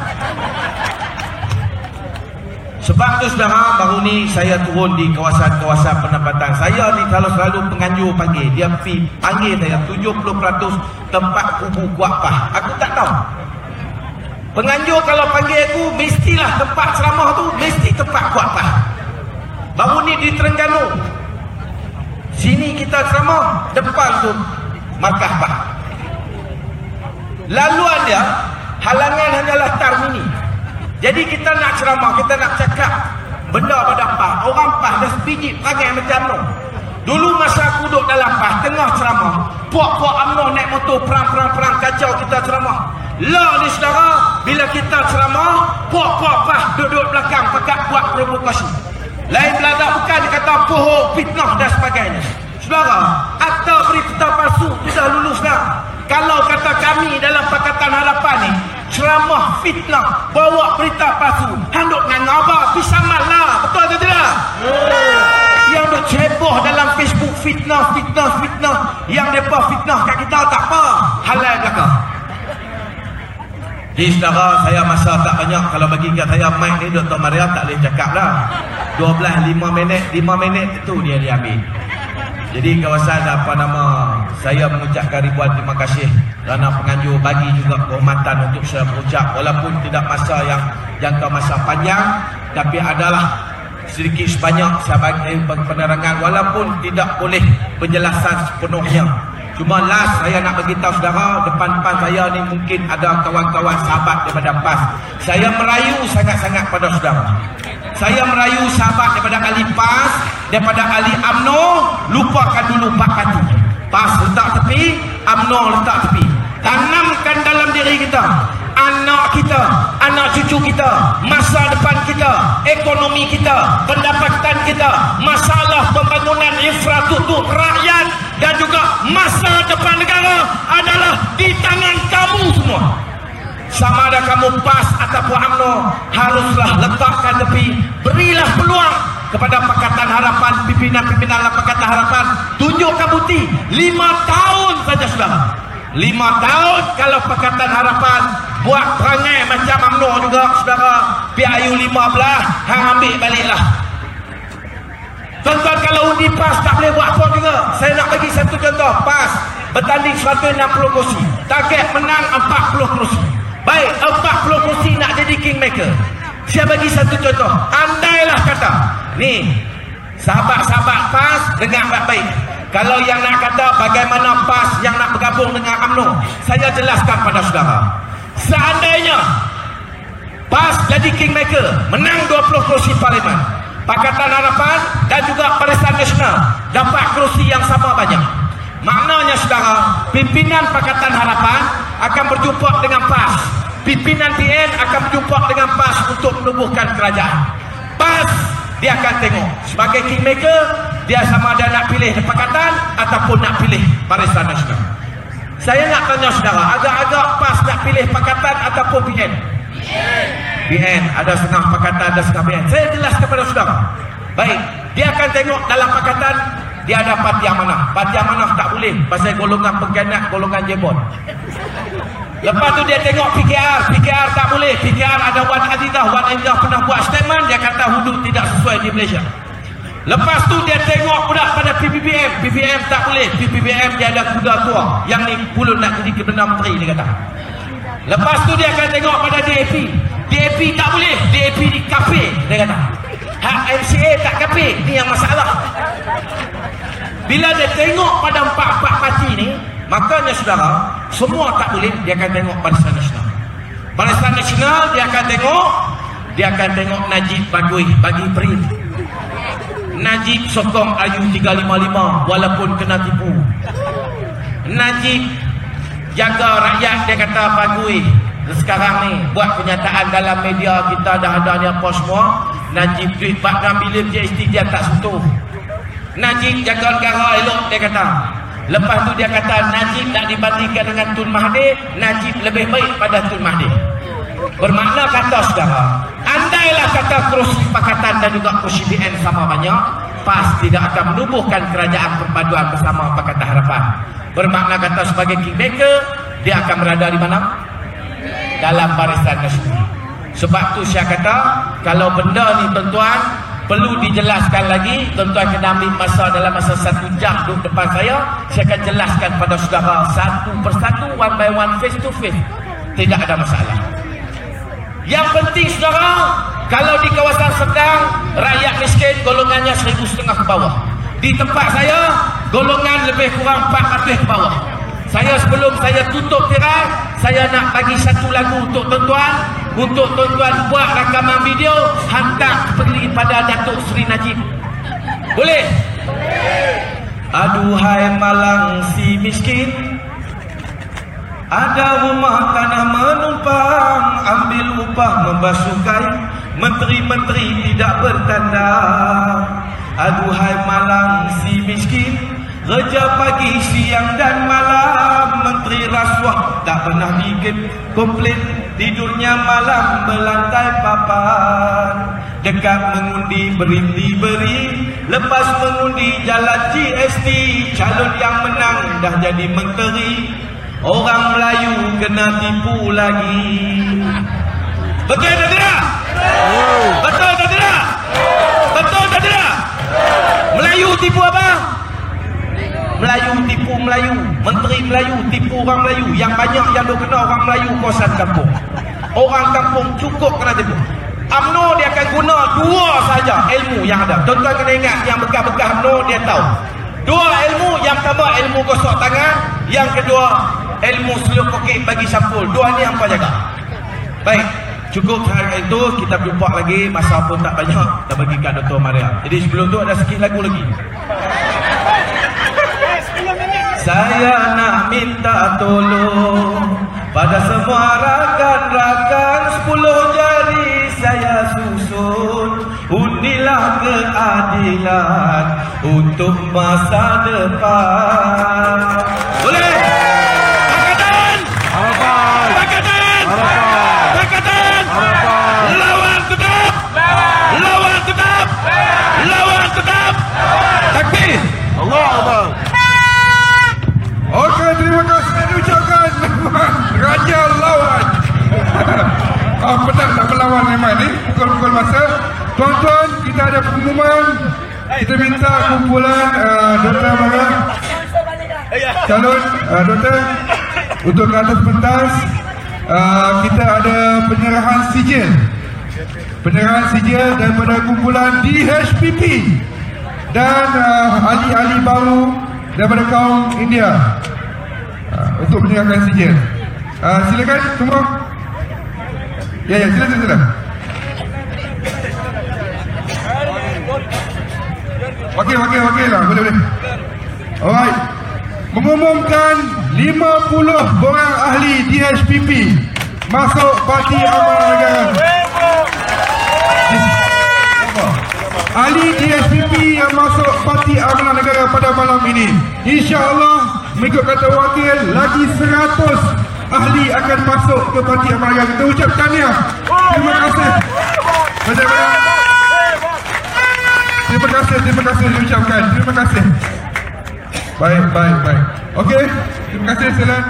Sebab tu saudara, baru ni saya turun di kawasan-kawasan pendapatan. Saya ni kalau selalu penganjur panggil, dia pergi panggil saya tujuh puluh peratus tempat kubu kuat pah. Aku tak tahu. Penganjur kalau panggil aku, mestilah tempat ceramah tu mesti tempat kuat pah. Baru ni di Terengganu, sini kita ceramah, depan tu markah pah. Laluan dia, halangan hanyalah tar mini. Jadi kita nak ceramah, kita nak cakap benda pada pah. Orang pah dah sebiji perangai macam tu. Dulu masa aku duduk dalam pah, tengah ceramah, puak-puak UMNO naik motor perang-perang-perang kacau kita ceramah. Lah ni saudara, bila kita ceramah, puak-puak pah duduk belakang pakat buat provokasi. Lain belada bukan, dia kata bohong, fitnah dan sebagainya. Saudara, akta berita palsu sudah lulus dah. Kalau kata kami dalam Pakatan Harapan ni ceramah fitnah, bawa berita palsu, handuk dengan ngabah pisamal lah, betul atau tidak? Hmm. Yang duk ceboh dalam Facebook fitnah, fitnah, fitnah, yang depa fitnah kat kita tak apa, halal belakang. Jadi saudara, saya masa tak banyak. Kalau bagi kat saya mic ni Doktor Maria tak boleh cakap lah dua belas, lima minit, lima minit itu dia diambil. Jadi kawasan apa nama, saya mengucapkan ribuan terima kasih kerana penganjur bagi juga kehormatan untuk saya berucap. Walaupun tidak masa yang jangka masa panjang, tapi adalah sedikit sebanyak saya bagi penerangan, walaupun tidak boleh penjelasan sepenuhnya. Cuma last saya nak beritahu saudara, depan-depan saya ni mungkin ada kawan-kawan sahabat daripada P A S. Saya merayu sangat-sangat pada saudara. Saya merayu sahabat daripada ahli P A S, daripada ahli UMNO, lupakan dulu Pak Parti. P A S letak tepi, UMNO letak tepi. Tanamkan dalam diri kita, anak kita, anak cucu kita, masa depan kita, ekonomi kita, pendapatan kita, masalah pembangunan infrastruktur rakyat dan juga masa depan negara adalah di tangan kamu semua. Sama ada kamu P A S ataupun UMNO, haruslah letakkan tepi, berilah peluang kepada Pakatan Harapan, pimpinan-pimpinan Pakatan Harapan, tunjukkan bukti. Lima tahun saja saudara. Lima tahun kalau Pakatan Harapan buat perangai macam UMNO juga saudara, P I U lima belas, hang ambil baliklah. Tuan-tuan, kalau undi P A S tak boleh buat apa juga. Saya nak bagi satu contoh. P A S bertanding seratus enam puluh kursi, target menang empat puluh kursi. Baik, empat puluh kursi nak jadi kingmaker. Saya bagi satu contoh. Andailah kata, ni sahabat-sahabat P A S dengar baik-baik. Kalau yang nak kata bagaimana P A S yang nak bergabung dengan UMNO, saya jelaskan pada saudara. Seandainya P A S jadi kingmaker, menang dua puluh kursi parlimen, Pakatan Harapan dan juga Barisan Nasional dapat kursi yang sama banyak. Maknanya saudara, pimpinan Pakatan Harapan akan berjumpa dengan P A S, pimpinan P N akan berjumpa dengan P A S untuk menubuhkan kerajaan. P A S dia akan tengok sebagai kingmaker, dia sama ada nak pilih Pakatan ataupun nak pilih Barisan Nasional. Saya nak tanya saudara, agak-agak P A S nak pilih Pakatan ataupun P N? P N, ada setengah Pakatan, ada setengah P N. Saya jelas kepada saudara. Baik, dia akan tengok dalam Pakatan, dia ada parti amanah. Parti amanah tak boleh pasal golongan pengkhianat, golongan jebol. Lepas tu dia tengok P K R, P K R tak boleh. P K R ada Wan Azidah, Wan Azidah pernah buat statement, dia kata hudud tidak sesuai di Malaysia. Lepas tu dia tengok pula pada P P B M, P P B M tak boleh. P P B M dia ada kuda tua, yang ni puluh nak jadi Perdana Menteri dia kata. Lepas tu dia akan tengok pada D A P, D A P tak boleh, D A P ni kafir dia kata. Hak M C A tak kafir, ni yang masalah. Bila dia tengok pada empat-empat parti ni, makanya saudara, semua tak boleh, dia akan tengok Barisan Nasional. Barisan Nasional dia akan tengok, dia akan tengok Najib Bagui bagi beri. Najib sokong A U tiga lima lima walaupun kena tipu. Najib jaga rakyat, dia kata Bagui sekarang ni buat kenyataan dalam media kita dah ada ni apa semua. Najib duit bak enam bilion G S T dia tak sentuh. Najib jaga negara elok, dia kata. Lepas tu dia kata Najib tak dibandingkan dengan Tun Mahathir, Najib lebih baik pada Tun Mahathir. Bermakna kata saudara, anda andailah kata kerusi pakatan dan juga kerusi B N sama banyak, PAS tidak akan menubuhkan kerajaan perpaduan bersama Pakatan Harapan. Bermakna kata sebagai kingmaker, dia akan berada di mana? Dalam Barisan Nasional. Sebab tu saya kata, kalau benda ni tuan-tuan perlu dijelaskan lagi, tuan-tuan kena ambil masa dalam masa satu jam duduk depan saya, saya akan jelaskan pada saudara satu persatu, one by one, face to face. Tidak ada masalah. Yang penting saudara, kalau di kawasan Sedang, rakyat miskin golongannya seribu setengah ke bawah. Di tempat saya, golongan lebih kurang empat ratus ke bawah. Saya sebelum saya tutup tirai, saya nak bagi satu lagu untuk tuan-tuan, untuk tuan-tuan buat rakaman video, hantar pergi pada Datuk Seri Najib. Boleh? Aduhai Malang si miskin, ada rumah tanah menumpang, ambil upah membasuh kain, menteri-menteri tidak bertanda. Aduhai Malang si miskin, kerja pagi, siang dan malam, menteri rasuah tak pernah bikin komplain, tidurnya malam belantai papan. Dekat mengundi berhenti-beri, lepas mengundi jalan G S T, calon yang menang dah jadi menteri, orang Melayu kena tipu lagi. Betul tak tidak? Betul tak tidak? Betul tak tidak? Melayu tipu apa? Melayu tipu Melayu, menteri Melayu tipu orang Melayu. Yang banyak yang dok kena orang Melayu kawasan kampung. Orang kampung cukup kena tipu. U M N O dia akan guna dua saja ilmu yang ada. Tuan-tuan kena ingat, yang bekas-bekas U M N O dia tahu. Dua ilmu, yang pertama ilmu gosok tangan, yang kedua ilmu selup kokek bagi sampul. Dua ni hampa jaga. Baik, cukup hari itu, kita berjumpa lagi. Masa pun tak banyak, kita bagikan Doktor Maria. Jadi sebelum tu ada sikit lagu lagi. Saya nak minta tolong pada semua rakan-rakan, sepuluh jari saya susun, undilah keadilan untuk masa depan. Boleh? Pakatan! Pakatan! Pakatan! Lawan tetap! Lawan tetap! Lawan tetap! Takbir! Allah Akbar. Okey, terima kasih diucapkan Raja Lawan. Oh, pedang tak berlawan memang ni. Pukul-pukul masa. Tuan-tuan, kita ada pengumuman. Kita minta kumpulan uh, Doktor Marah, calon uh, Doktor, untuk ke atas pentas. uh, Kita ada penyerahan sijil. Penyerahan sijil daripada kumpulan D H P P dan uh, ahli-ahli baru daripada kaum India uh, untuk menyerahkan sijil. Uh, silakan semua. Ya, ya, silakan, silakan. Okey, okey, okey lah, boleh, boleh. Alright. Mengumumkan lima puluh orang ahli D H P P masuk Parti Amanah Negara. Ahli D H P P yang masuk Parti Amanah Negara pada malam ini, insya-Allah mengikut kata wakil, lagi seratus ahli akan masuk ke Parti Amanah Negara. Kita ucap tahniah. Terima kasih. Banyak-banyak. Terima kasih, terima kasih diucapkan. Terima kasih. Baik, baik, baik. Okey, terima kasih, silakan.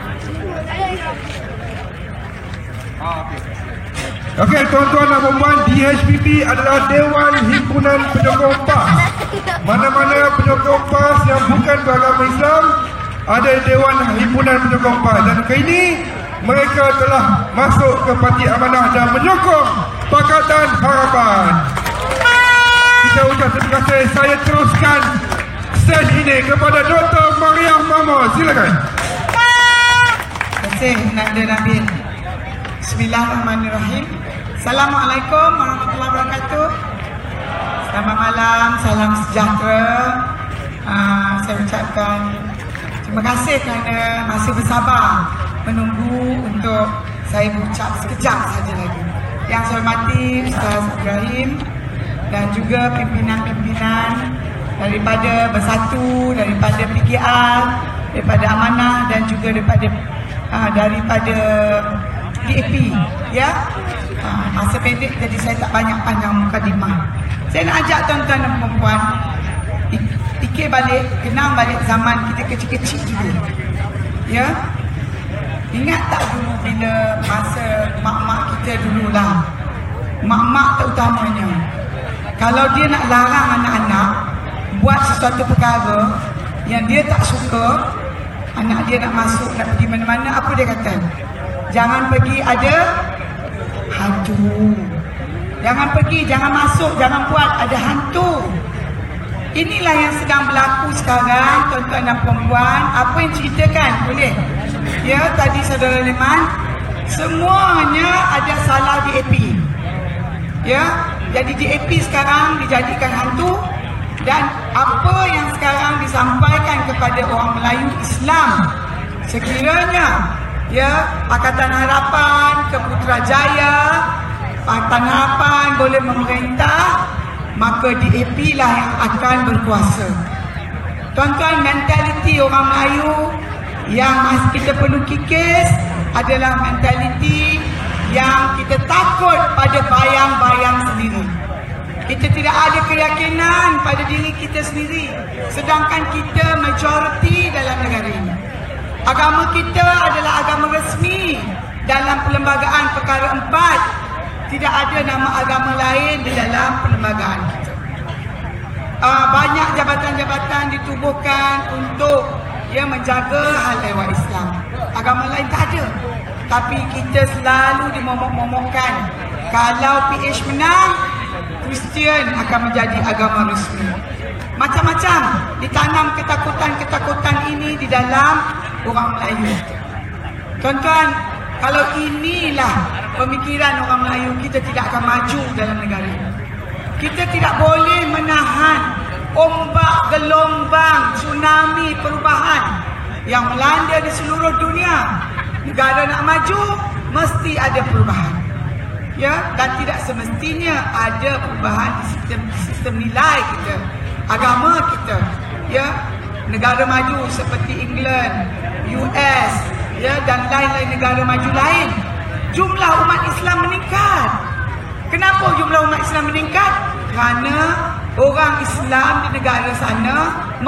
Okey, tuan-tuan dan puan, D H P P adalah Dewan Himpunan Penyokong PAS. Mana-mana penyokong PAS yang bukan beragama Islam, ada Dewan Himpunan Penyokong PAS. Dan kali ini mereka telah masuk ke Parti Amanah dan menyokong Pakatan Harapan. Kita ucap terima kasih. Saya teruskan stage ini kepada Doktor Maria Mahmud. Silakan. Terima kasih Nanda Nabil. Bismillahirrahmanirrahim. Assalamualaikum warahmatullahi wabarakatuh. Selamat malam, salam sejahtera. uh, Saya ucapkan terima kasih kerana masih bersabar menunggu untuk saya berucap sekejap saja lagi. Yang saya hormati Ustaz Ibrahim dan juga pimpinan-pimpinan daripada Bersatu, daripada P K R, daripada Amanah dan juga daripada uh, daripada D A P, ya. uh, masa pendek, jadi saya tak banyak panjang mukadimah. Saya nak ajak tuan-tuan dan perempuan fikir balik, kenang balik zaman kita kecil-kecil dulu. Ya, ingat tak dulu bila masa mak-mak kita dululah, mak-mak terutamanya, kalau dia nak larang anak-anak buat sesuatu perkara yang dia tak suka, anak dia nak masuk, nak pergi mana-mana, apa dia kata? Jangan pergi, ada hantu. Jangan pergi, jangan masuk, jangan buat, ada hantu. Inilah yang sedang berlaku sekarang, tuan-tuan dan perempuan. Apa yang ceritakan? Boleh? Ya, tadi saudara Leman, semuanya ada salah D A P. Ya, jadi D A P sekarang dijadikan hantu. Dan apa yang sekarang disampaikan kepada orang Melayu Islam, sekiranya ya Pakatan Harapan ke Putrajaya, Pakatan Harapan boleh memerintah, maka D A P lah yang akan berkuasa. Tuan-tuan, mentaliti orang Melayu yang kita perlu kikis adalah mentaliti yang kita takut pada bayang-bayang sendiri. Kita tidak ada keyakinan pada diri kita sendiri, sedangkan kita majoriti dalam negara ini. Agama kita adalah agama resmi dalam Perlembagaan Perkara empat. Tidak ada nama agama lain di dalam perlembagaan kita. Uh, banyak jabatan-jabatan ditubuhkan untuk ya menjaga hal ehwal Islam. Agama lain tak ada. Tapi kita selalu dimomok-momokkan, kalau P H menang, Kristian akan menjadi agama resmi. Macam-macam ditanam ketakutan-ketakutan ini di dalam orang Melayu. Tuan-tuan, kalau inilah pemikiran orang Melayu, kita tidak akan maju dalam negara ini. Kita tidak boleh menahan ombak, gelombang, tsunami perubahan yang melanda di seluruh dunia. Negara nak maju, mesti ada perubahan. Ya, dan tidak semestinya ada perubahan di sistem, sistem nilai kita, agama kita. Ya, negara maju seperti England, U S, ya, dan lain-lain negara maju lain, jumlah umat Islam meningkat. Kenapa jumlah umat Islam meningkat? Kerana orang Islam di negara sana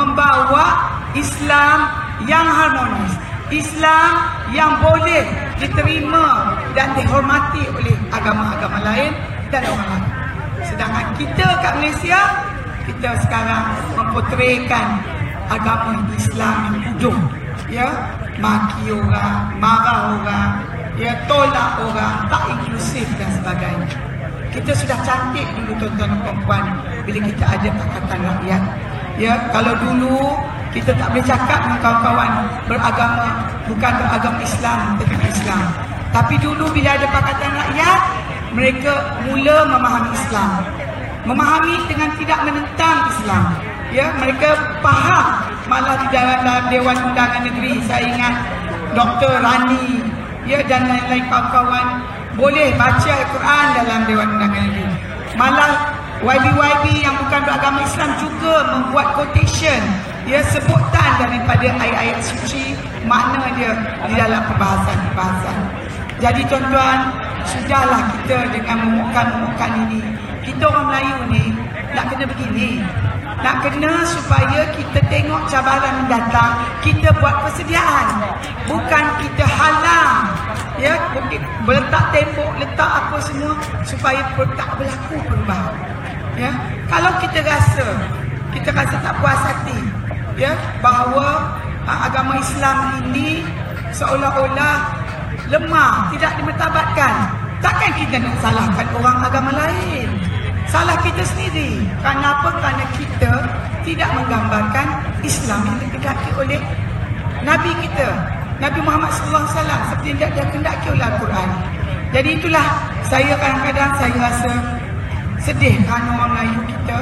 membawa Islam yang harmonis, Islam yang boleh diterima dan dihormati oleh agama-agama lain dan orang lain. Sedangkan kita kat Malaysia, kita sekarang mempotraikan agama Islam yang hujung, ya, maki orang, marah orang, ya, tolak orang, tak inklusif dan sebagainya. Kita sudah cantik dulu tuan-tuan dan perempuan bila kita ada Pakatan Rakyat. Ya, kalau dulu kita tak boleh cakap dengan kawan-kawan beragama, bukan beragama Islam, tentang Islam. Tapi dulu bila ada Pakatan Rakyat, mereka mula memahami Islam, memahami dengan tidak menentang Islam. Ya, mereka faham. Malah di dalam, dalam Dewan Undangan Negeri, saya ingat Doktor Rani, ya, dan lain-lain kawan-kawan boleh baca Al-Quran dalam Dewan Undangan Negeri. Malah Y B Y B yang bukan beragama Islam juga membuat quotation, ya, sebutan daripada ayat-ayat suci, makna dia di dalam perbahasan-perbahasan. Jadi tuan-tuan, sudahlah kita dengan memukan-memukan ini. Kita orang Melayu ni nak kena begini, nak kena supaya kita tengok cabaran mendatang, kita buat persediaan, bukan kita halang, ya, letak tembok, letak apa semua supaya tak berlaku perubahan. Ya, kalau kita rasa kita rasa tak puas hati, ya, bahawa ha, agama Islam ini seolah-olah lemah, tidak dimertabatkan, takkan kita nak salahkan orang agama lain. Salah kita sendiri. Kenapa? Kerana kita tidak menggambarkan Islam yang dikendaki oleh Nabi kita, Nabi Muhammad sallallahu alaihi wasallam, seperti yang dia dikendaki oleh Al-Quran. Jadi itulah, saya kadang-kadang saya rasa sedih kerana orang Melayu kita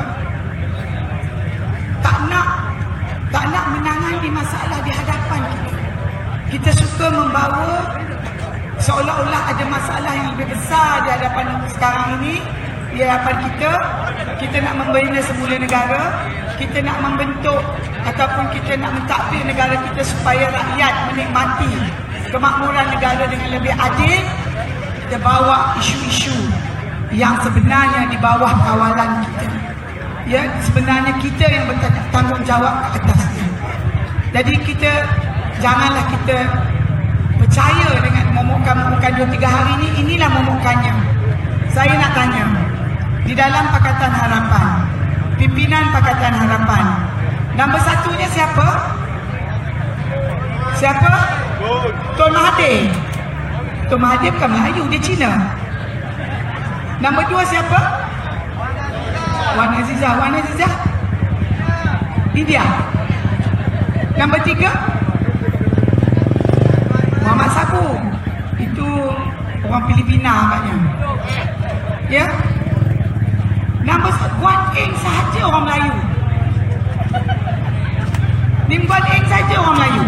tak nak tak nak menangani masalah di hadapan kita. Kita suka membawa seolah-olah ada masalah yang lebih besar di hadapan sekarang ini. Di hadapan kita, kita nak membina semula negara, kita nak membentuk ataupun kita nak mentadbir negara kita supaya rakyat menikmati kemakmuran negara dengan lebih adil. kita bawa isu-isu yang sebenarnya di bawah kawalan kita. Ya, sebenarnya kita yang bertanggungjawab ke atasnya. Jadi kita janganlah kita percaya dengan momokan-momokan dua tiga hari ini. Inilah momokannya. Saya nak tanya, di dalam Pakatan Harapan, pimpinan Pakatan Harapan, nombor satunya siapa? Siapa? Tuan Mahathir. Tuan Mahathir bukan Melayu, dia Cina. Nombor dua siapa? Wan Azizah. Wan Azizah India. Nombor tiga Muhammad Sabu. Itu orang Filipina agaknya. Ya. Nombor Guan Eng sahaja orang Melayu. Lim Guan Eng saja orang Melayu.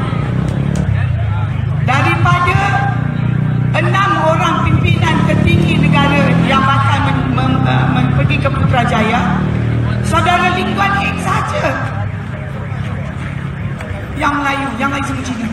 Daripada enam orang pimpinan tertinggi negara yang bakal men, men, uh, men, pergi ke Putrajaya, saudara Lim Guan Eng saja yang Melayu, yang lain semua Cina.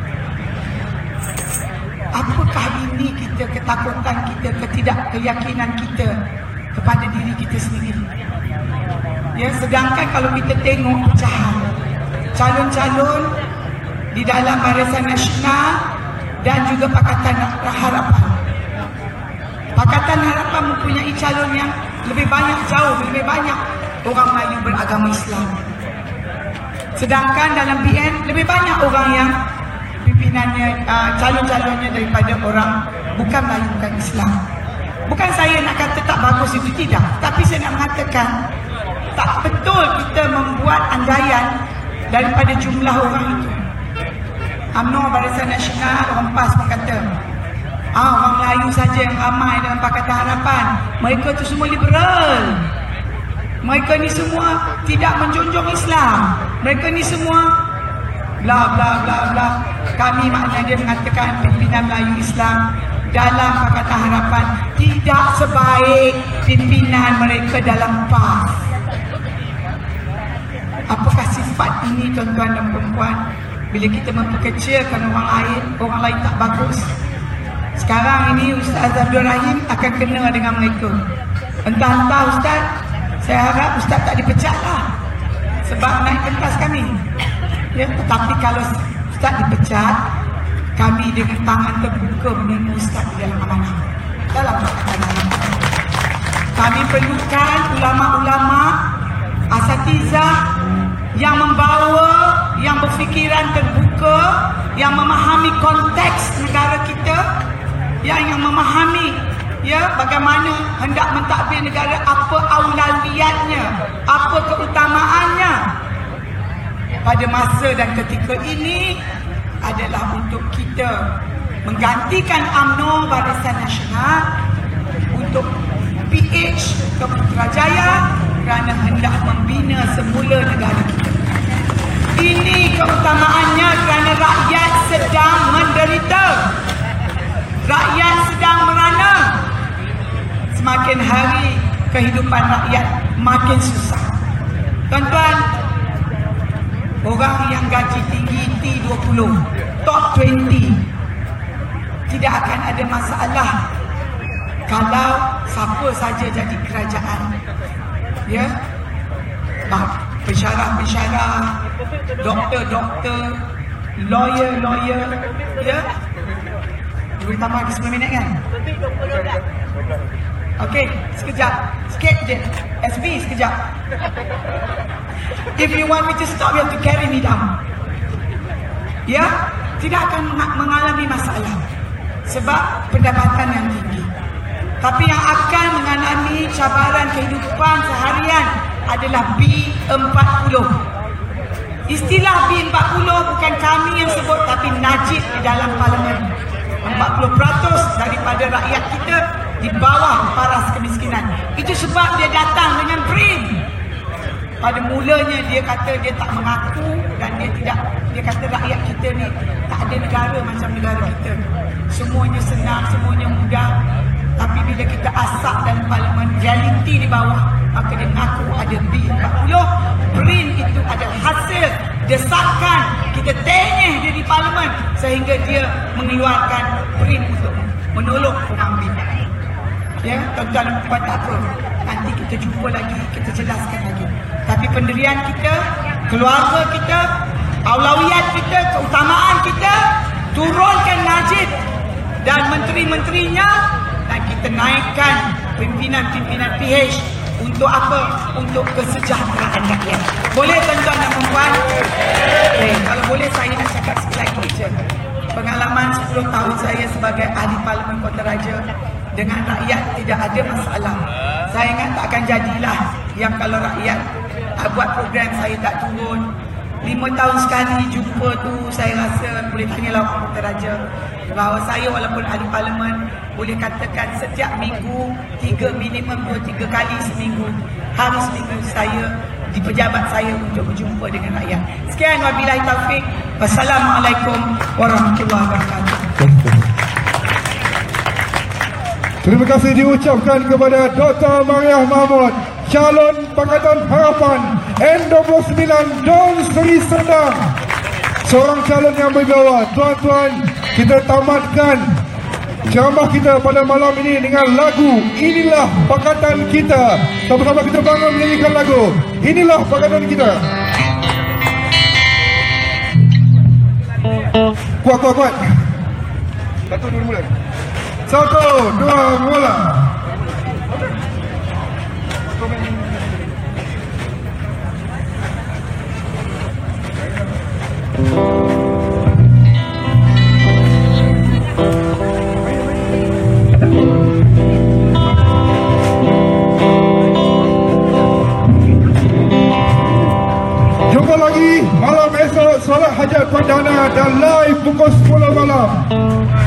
Apakah ini kita ketakutan kita, ketidakkeyakinan kita kepada diri kita sendiri? Ya, sedangkan kalau kita tengok pecahan calon-calon di dalam Barisan Nasional dan juga Pakatan Harapan. Pakatan Harapan mempunyai calon yang lebih banyak, jauh lebih banyak orang Melayu beragama Islam. Sedangkan dalam B N lebih banyak orang yang pimpinannya, uh, calon-calonnya daripada orang bukan Melayu, bukan Islam. Bukan saya nak kata tak bagus itu, tidak. Tapi saya nak mengatakan tak betul kita membuat andaian daripada jumlah orang itu. U M N O Barisan Nasional, orang PAS berkata, ah, orang Melayu saja yang ramai dalam Pakatan Harapan. Mereka tu semua liberal. Mereka ni semua tidak menjunjung Islam. Mereka ni semua bla bla bla bla. Kami maknanya dia mengatakan pimpinan Melayu Islam dalam Pakatan Harapan tidak sebaik pimpinan mereka dalam PAS. Apakah sifat ini, tuan-tuan dan perempuan? Bila kita memperkecilkan orang lain, orang lain tak bagus. Sekarang ini Ustaz Abdul Rahim akan kena dengan mereka. Entah-entah Ustaz, saya harap Ustaz tak dipecat lah, sebab naik pentas kami. Ya, tetapi kalau Ustaz dipecat, kami dengan tangan terbuka menerima Ustaz di dalam amanah. Dalam Pakatan. Kami perlukan ulama-ulama, asatizah yang membawa, yang berfikiran terbuka, yang memahami konteks negara kita, yang yang memahami ya bagaimana hendak mentadbir negara, apa aulawiyatnya, apa keutamaannya pada masa dan ketika ini adalah untuk kita menggantikan U M N O Barisan Nasional untuk P H ke Putrajaya kerana hendak membina semula negara kita. Ini keutamaannya kerana rakyat sedang menderita. Rakyat sedang merana. Semakin hari kehidupan rakyat makin susah. Tuan-tuan, orang yang gaji tinggi T dua puluh, top dua puluh, tidak akan ada masalah kalau siapa saja jadi kerajaan. Ya, pensyarah-pensyarah, doktor-doktor, lawyer-lawyer, ya. Boleh tambah lagi sepuluh minit kan? Okey, sekejap. Sikit je. S B, sekejap. If you want me to stop, you have to carry me down. Ya, tidak akan mengalami masalah sebab pendapatan yang tinggi. Tapi yang akan mengalami cabaran kehidupan seharian adalah B empat puluh. Istilah B empat puluh bukan kami yang sebut, tapi Najib di dalam parlimen. empat puluh peratus daripada rakyat kita di bawah paras kemiskinan. Itu sebab dia datang dengan B R I M. Pada mulanya dia kata dia tak mengaku dan dia tidak, dia kata rakyat kita ni tak ada negara macam negara kita. Semuanya senang, semuanya mudah. Tapi bila kita asap dalam parlimen, realiti di bawah, maka dia mengaku ada B empat puluh. B R I M itu adalah hasil desakan kita tenyeh dia di parlimen sehingga dia mengeluarkan B R I M untuk menolong pengambil. Ya, tuan-tuan dan puan, tak apa. Nanti kita jumpa lagi, kita jelaskan lagi. Tapi pendirian kita, keluarga kita, aulawiyat kita, keutamaan kita, turunkan Najib dan menteri-menterinya, dan kita naikkan pimpinan-pimpinan P H. Untuk apa? Untuk kesejahteraan rakyat. Boleh tuan-tuan dan puan? Okay, kalau boleh saya nak cakap sekali lagi je. Pengalaman sepuluh tahun saya sebagai ahli Parlimen Kota Raja, dengan rakyat tidak ada masalah. Saya ingat tak akan jadilah yang kalau rakyat tak buat program saya tak turun. Lima tahun sekali jumpa tu, saya rasa boleh tanyalah orang Kota Raja bahawa saya walaupun ahli Parlimen, boleh katakan setiap minggu tiga minimum dua tiga kali seminggu, harus minggu saya di pejabat saya untuk berjumpa dengan rakyat. Sekian, wabillahi taufik. Wassalamualaikum warahmatullahi wabarakatuh. Terima kasih diucapkan kepada Doktor Mariah Mahmud, calon Pakatan Harapan N dua puluh sembilan Don Seri Serdang. Seorang calon yang bergawa. Tuan-tuan, kita tamatkan ceramah kita pada malam ini dengan lagu Inilah Pakatan Kita. Sama-sama kita bangun menyanyikan lagu Inilah Pakatan Kita. Kuat, kuat, kuat. Satu, dua, mula. Satu, dua, mula. Jumpa lagi malam esok solat hajat perdana dan live pukul sepuluh malam.